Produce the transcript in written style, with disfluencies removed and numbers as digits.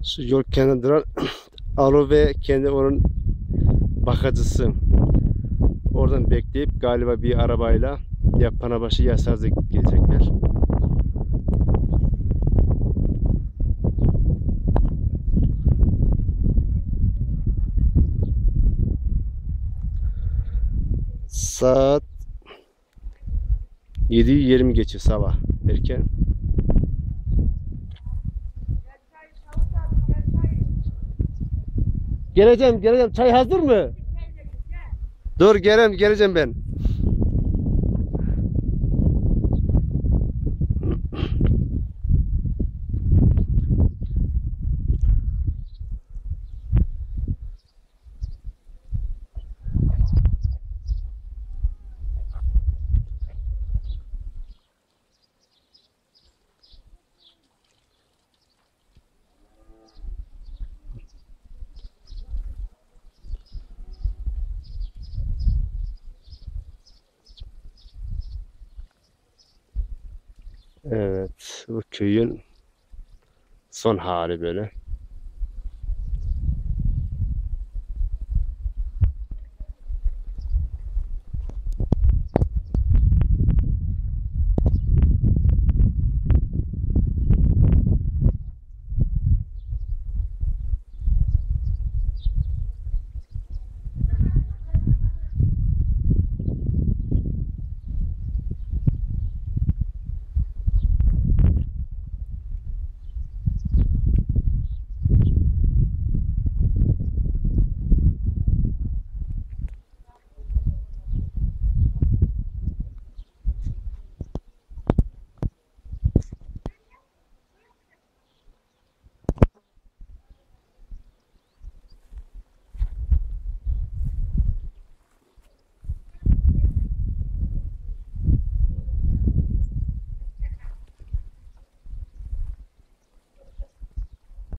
Şu yol kenarında duran Alo ve kendi onun bakıcısı. Oradan bekleyip galiba bir arabayla ya Panabaşı ya Saz'a gelecekler. Saat 7:20 geçiyor sabah erken. Geleceğim. Çay hazır mı? Dur geleceğim ben. Evet, bu köyün son hali böyle.